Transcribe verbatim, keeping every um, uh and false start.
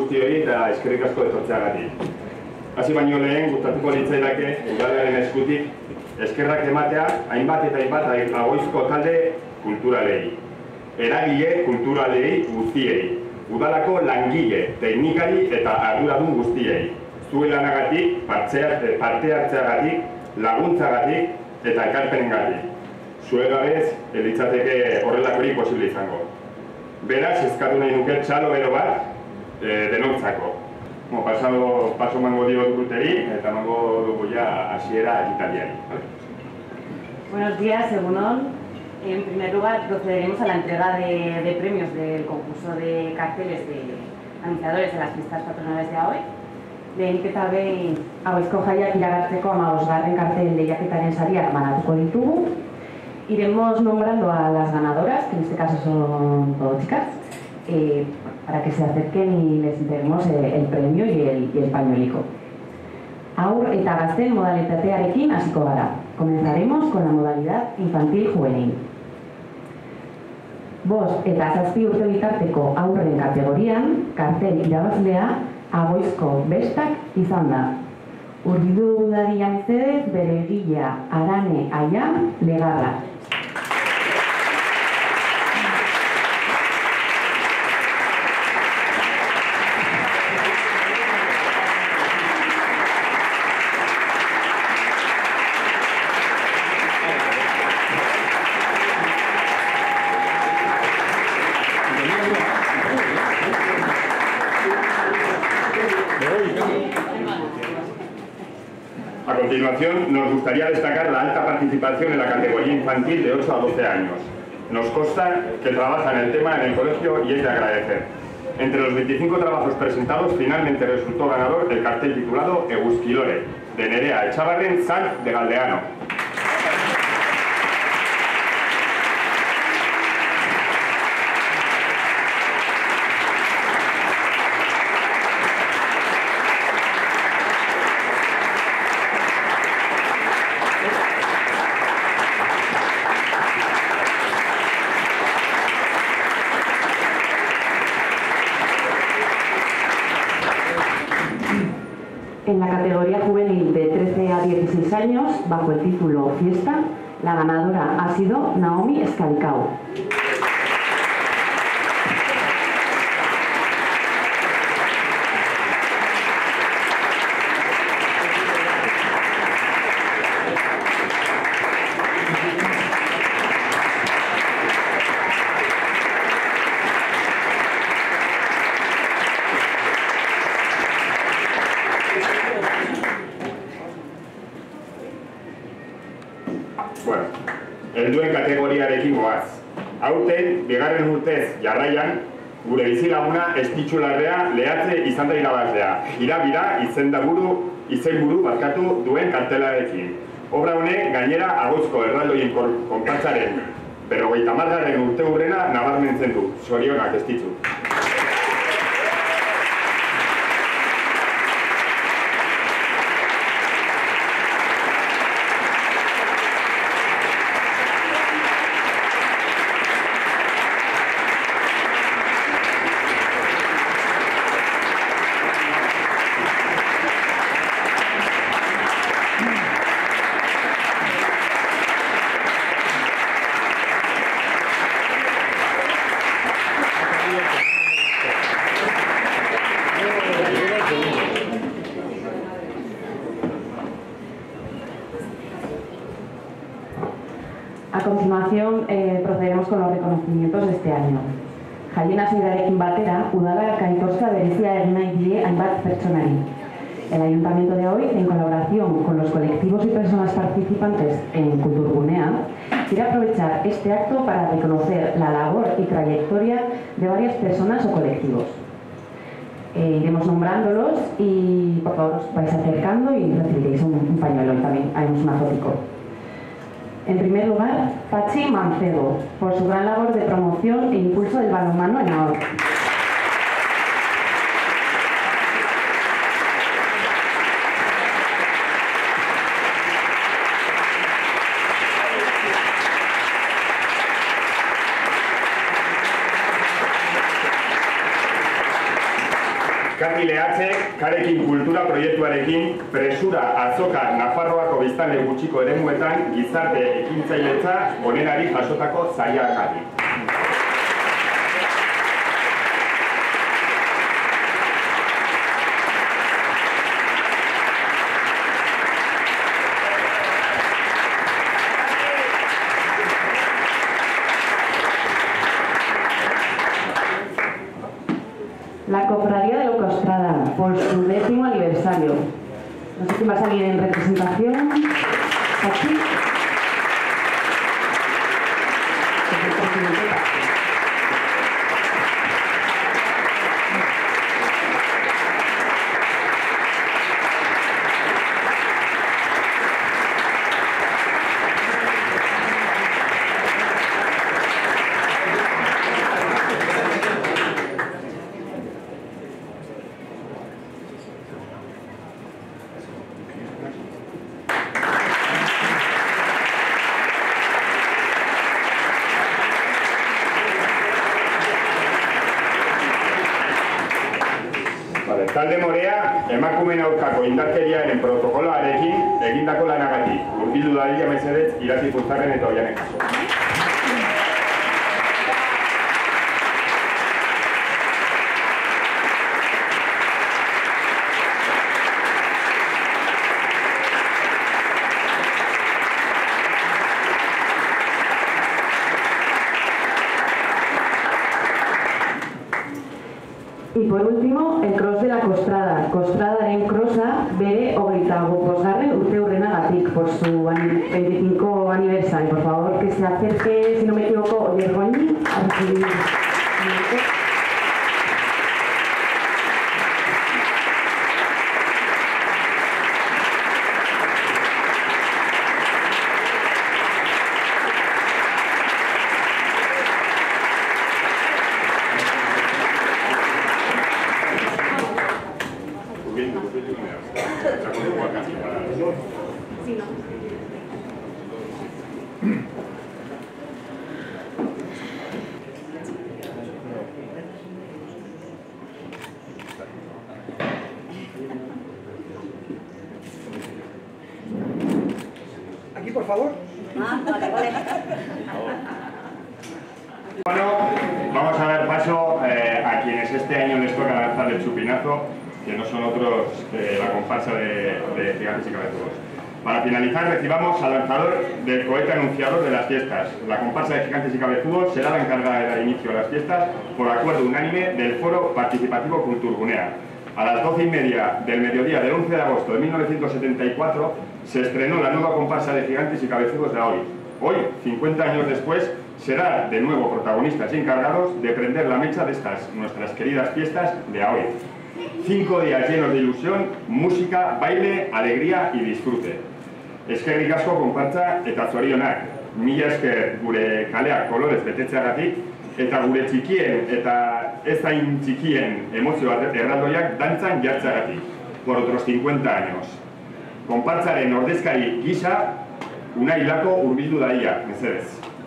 guztioi eta eskerrik asko etortzeagatik. Hasi baino lehen gustatuko litzaidake udalaren eskutik eskerrak ematea hainbat eta hainbat Agoizko talde kulturalei, eragile kulturalei guztiei, udalako langile, teknikari eta arduradun guztiei, zuen lanagatik, parte hartzeagatik, laguntzagatik eta ekarpenengatik. Zuen gabez, elitzateke horrelakorik posible izango. Beraz, eskatu nahi nuke txalo bero bat denontzako. Pasado paso mango dio duguteri eta mango dugu ya hasiera ekitaldiari. Buenos días, Egunon. En primer lugar, procederemos a la entrega de, de premios del concurso de carteles de anunciadores de las fiestas patronales de A O E. Lehenik eta behin Agoizko jaiak iragartzeko hamabosgarren kartel lehiaketaren sariak banatuko ditugu. Iremos nombrando a las ganadoras, que en este caso son todo chicas, eh, para que se acerquen y les entreguemos eh, el premio y el, y el pañuelico. Aur eta gazten modalitatearekin hasiko gara. Comenzaremos con la modalidad infantil-juvenil. Bost eta zazpi urte bitarteko aurren kategorian, kartel irabazlea Agoizko bestak izan da. Urbidu dadila mesedez bere egilea Arane Aia Legarra. A continuación, nos gustaría destacar la alta participación en la categoría infantil de ocho a doce años. Nos consta que trabajan el tema en el colegio y es de agradecer. Entre los veinticinco trabajos presentados, finalmente resultó ganador el cartel titulado Eguzkilore, de Nerea Echavarren Sanz de Galdeano. En la categoría juvenil de trece a dieciséis años, bajo el título Fiesta, la ganadora ha sido Naomi Escalicao. Bueno, helduen kategoriarekin goaz. Aurten, bigarren urtez jarraian, gure bizilaguna estitxularrea lehatze izan da irabazlea. Irabira izenburu izenburu barkatu duen kartelarekin. Obra honek gainera Agoizko erraldoien konpartsaren berrogeita hamargarren urteurrena nabarmentzen du. Zorionak estitxu. A continuación, eh, procederemos con los reconocimientos de este año. Jaien hasierarekin batera, udalak aitortza berezia egin nahi die hainbat pertsonari. El Ayuntamiento de hoy, en colaboración con los colectivos y personas participantes en Kulturgunea, quiere aprovechar este acto para reconocer la labor y trayectoria de varias personas o colectivos. Eh, iremos nombrándolos y por favor os vais acercando y recibiréis un, un pañuelo y también haremos una fotico. En primer lugar, Pachi Mancedo, por su gran labor de promoción e impulso del balonmano en A O E. H Karekin kultura proiektuarekin presura azoka Nafarroako biztanle gutxiko eremuetan gizarte ekintzailetza onenari jasotako saiakari. La Cofradía de Locostrada, por su décimo aniversario. No sé quién va a salir en representación. Aquí. Talde Morea, emakumeen aurkako indarkeriaren protokoloarekin egindako lanagatik. Hurbildu dadila mesedez, Irati Puzarren eta Oianek kaso. Y por último, el Cross de la Costrada. Costradaren Crossa bere hogeita bosgarren urteurrenagatik por su veinticinco aniversario. Por favor, que se acerque, si no me equivoco, Oyer Goñi a recibir. Aquí, por favor. Ah, vale, vale. Bueno, vamos a dar paso eh, a quienes este año les toca lanzar el chupinazo, que no son otros que la comparsa de, de Gigantes y Cabezudos. Para finalizar, recibamos al lanzador del cohete anunciador de las fiestas. La comparsa de Gigantes y Cabezudos será la encargada de dar inicio a las fiestas por acuerdo unánime del Foro Participativo Kulturgunea. A las doce y media del mediodía del once de agosto de mil novecientos setenta y cuatro se estrenó la nueva comparsa de Gigantes y Cabezudos de hoy. Hoy, cincuenta años después, será de nuevo protagonistas y encargados de prender la mecha de estas nuestras queridas fiestas de hoy. Cinco días llenos de ilusión, música, baile, alegría y disfrute. Eskerrik asko konpartza eta zorionak. Mila esker gure kaleak kolorez betetzeagatik eta gure txikien eta ez hain txikien emozio erraldoiak dantzan jartzeagatik. Por otros cincuenta años. Konpartzaren ordezkari gisa, Unai Lako hurbildu daia, mesedez.